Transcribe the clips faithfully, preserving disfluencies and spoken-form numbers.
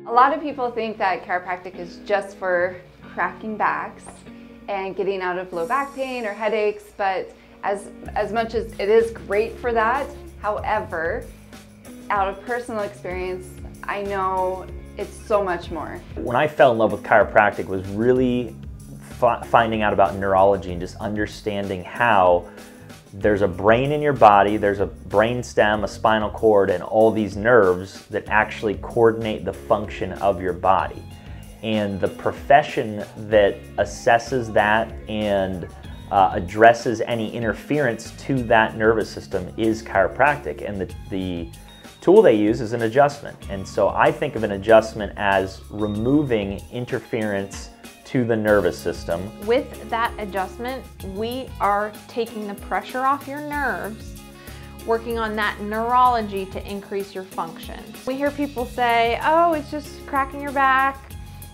A lot of people think that chiropractic is just for cracking backs and getting out of low back pain or headaches, but as, as much as it is great for that, however, out of personal experience, I know it's so much more. When I fell in love with chiropractic was really finding out about neurology and just understanding how there's a brain in your body, there's a brain stem, a spinal cord, and all these nerves that actually coordinate the function of your body. And the profession that assesses that and uh, addresses any interference to that nervous system is chiropractic. And the, the tool they use is an adjustment. And so I think of an adjustment as removing interference to the nervous system. With that adjustment, we are taking the pressure off your nerves, working on that neurology to increase your function. We hear people say, oh, it's just cracking your back,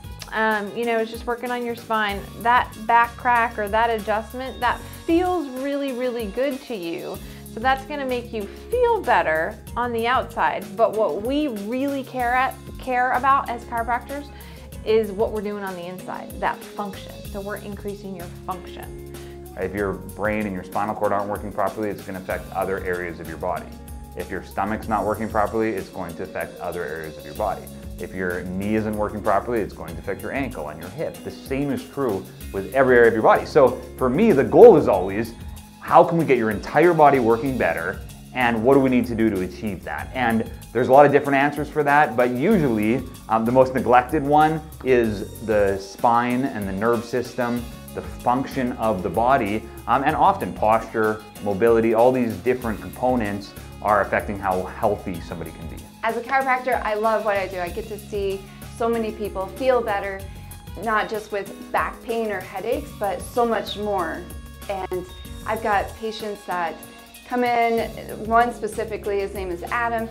um, you know, it's just working on your spine. That back crack or that adjustment, that feels really, really good to you. So that's gonna make you feel better on the outside. But what we really care, at, care about as chiropractors is what we're doing on the inside, that function. So we're increasing your function. If your brain and your spinal cord aren't working properly, it's going to affect other areas of your body. If your stomach's not working properly, it's going to affect other areas of your body. If your knee isn't working properly, it's going to affect your ankle and your hip. The same is true with every area of your body. So for me, the goal is always, how can we get your entire body working better, and what do we need to do to achieve that? And there's a lot of different answers for that, but usually um, the most neglected one is the spine and the nerve system, the function of the body, um, and often posture, mobility, all these different components are affecting how healthy somebody can be. As a chiropractor, I love what I do. I get to see so many people feel better, not just with back pain or headaches, but so much more. And I've got patients that come in, one specifically, his name is Adam.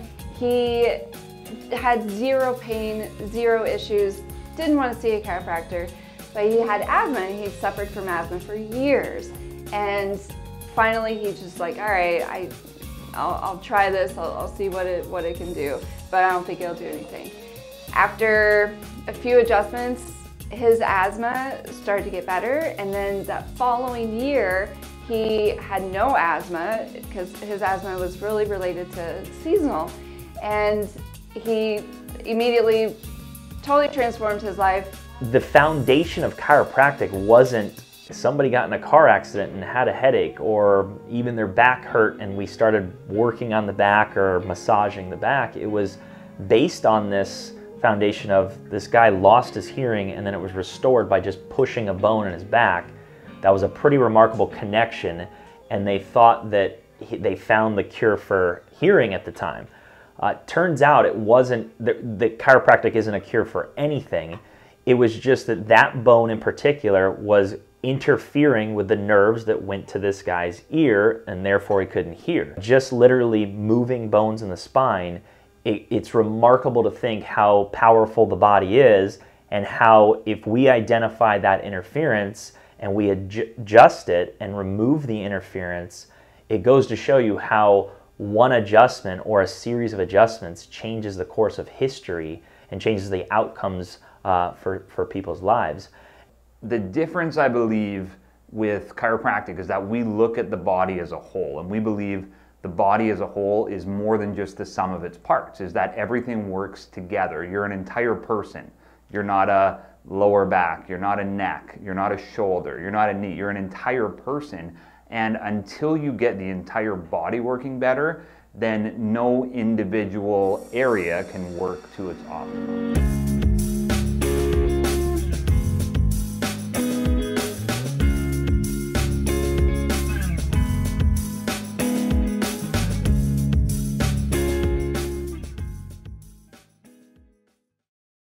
He had zero pain, zero issues, didn't want to see a chiropractor, but he had asthma and he suffered from asthma for years. And finally he's just like, all right, I, I'll, I'll try this, I'll, I'll see what it, what it can do, but I don't think it'll do anything. After a few adjustments, his asthma started to get better, and then that following year, he had no asthma because his asthma was really related to seasonal. And he immediately totally transformed his life. The foundation of chiropractic wasn't somebody got in a car accident and had a headache, or even their back hurt and we started working on the back or massaging the back. It was based on this foundation of this guy lost his hearing and then it was restored by just pushing a bone in his back. That was a pretty remarkable connection, and they thought that he, they found the cure for hearing at the time. Uh, turns out it wasn't, that, that chiropractic isn't a cure for anything. It was just that that bone in particular was interfering with the nerves that went to this guy's ear, and therefore he couldn't hear. Just literally moving bones in the spine, it, it's remarkable to think how powerful the body is, and how if we identify that interference and we adjust it and remove the interference, it goes to show you how one adjustment or a series of adjustments changes the course of history and changes the outcomes uh, for, for people's lives. The difference, I believe, with chiropractic is that we look at the body as a whole, and we believe the body as a whole is more than just the sum of its parts, is that everything works together. You're an entire person. You're not a lower back, you're not a neck, you're not a shoulder, you're not a knee, you're an entire person. And until you get the entire body working better, then no individual area can work to its optimum.